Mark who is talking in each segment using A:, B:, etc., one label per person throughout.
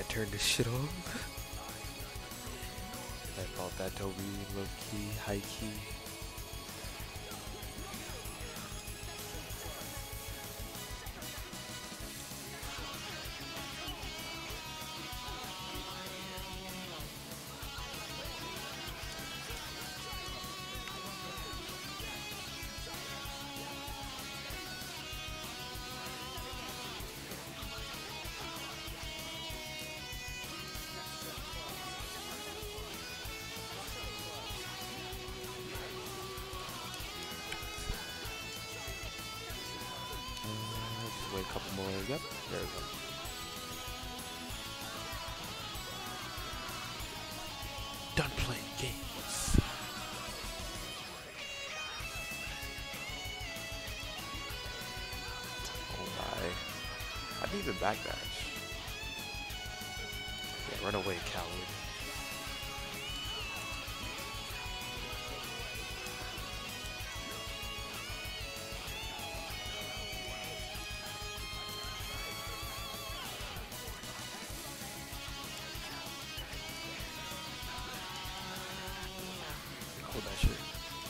A: turn this shit off. I felt that Toby low key, high key. Wait a couple more. Yep, there we go. Done playing games. Oh my. I didn't even backdash. Yeah, run away, coward. Hold that shit.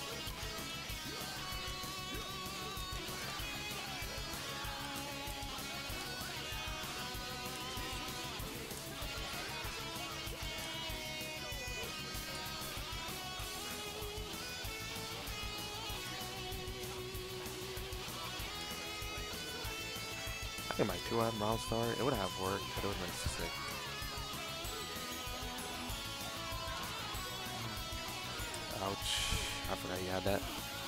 A: I think my 2-hour milestone, it would have worked, but it would have been sick. Ouch. I forgot you had that.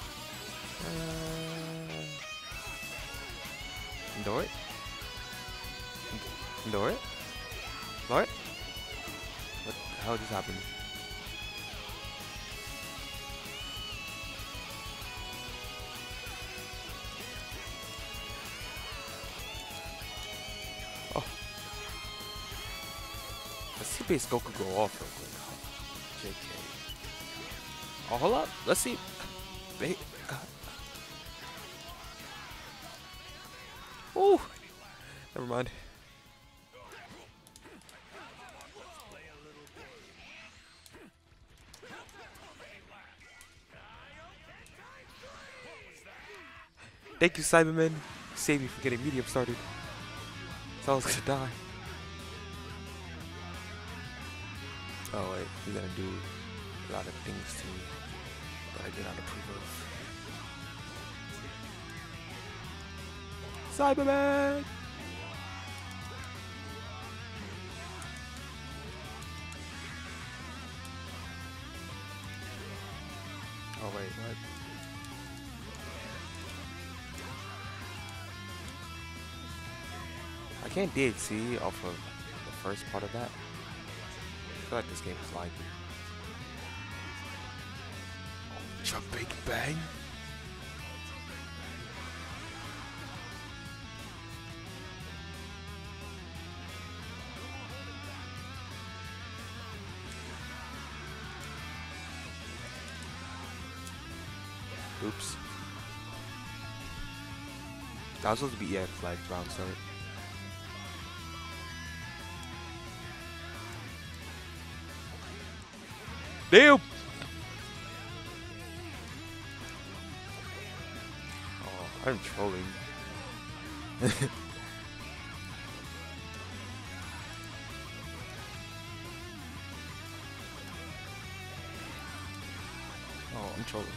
A: Do it? Do it? What? What the hell just happened? Oh. Let's see base Goku go off real quick. JK. Oh, hold up. Let's see. Ooh. Never mind. Thank you, Cyberman. Save me from getting medium started. So I was gonna die. Oh wait, he's gonna do a lot of things to me that I did not approve of. Cyberman! Oh wait, what? I can't DHC off of the first part of that. I feel like this game is laggy. Jump, big bang. Oops. That was supposed to be EX like round start. Damn! Oh, I'm trolling. Oh, I'm trolling.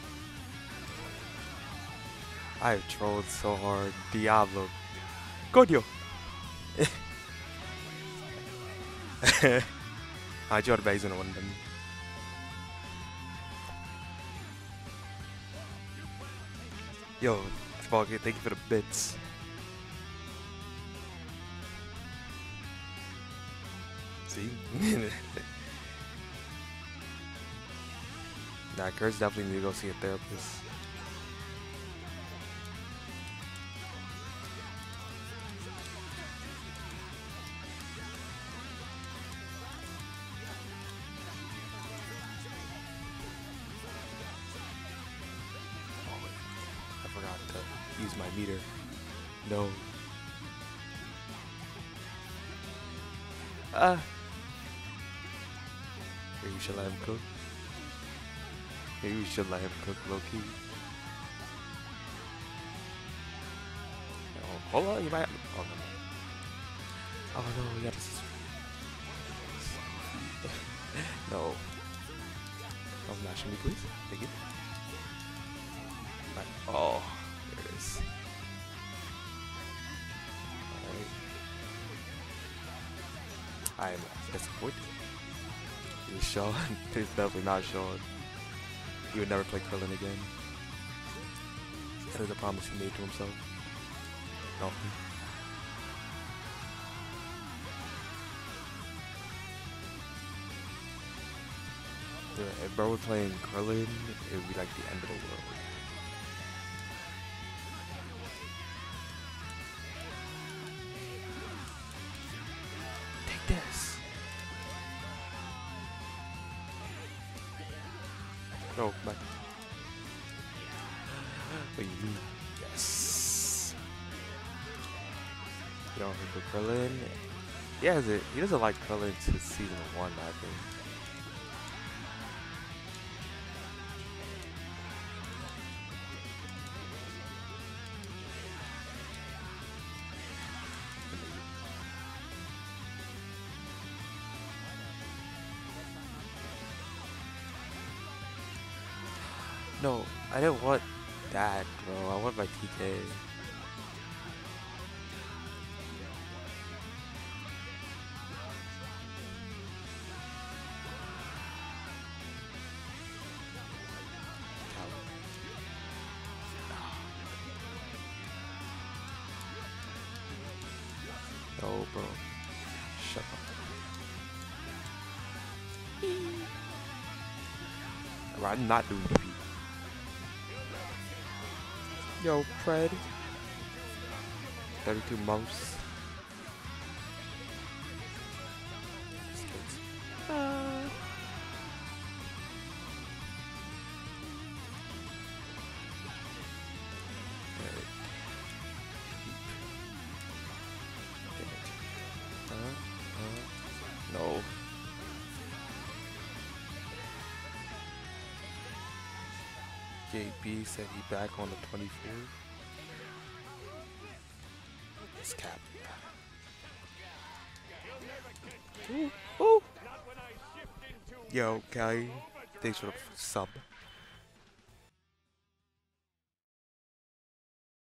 A: I have trolled so hard. Diablo. Coño! I joined bags in one of them. Yo, Foggy, thank you for the bits. See? Nah, Kurt's definitely need to go see a therapist. Use my meter. No. Maybe we should let him cook. Maybe we should let him cook low-key. Oh, hold on, you might. Oh no. Oh no, yeah, this is. No. Don't mash me, please. Thank you. Right. Oh, there it is. Alright. I am disappointed. He's Sean. He's definitely not Sean. He would never play Krillin again. That is a promise he made to himself. No. Dude, if bro was playing Krillin, it would be like the end of the world. Take this. No, back. What do you mean? Yes. You don't hit the Krillin. Yeah, he doesn't like Krillin since season 1, I think. No, I didn't want that, bro. I want my TK. No, bro. Shut up. I'm not doing EP. Yo, Pred. 32 months. No. JB said he back on the 24th. It's cap. Ooh, ooh. Yo, Kelly, thanks for the sub.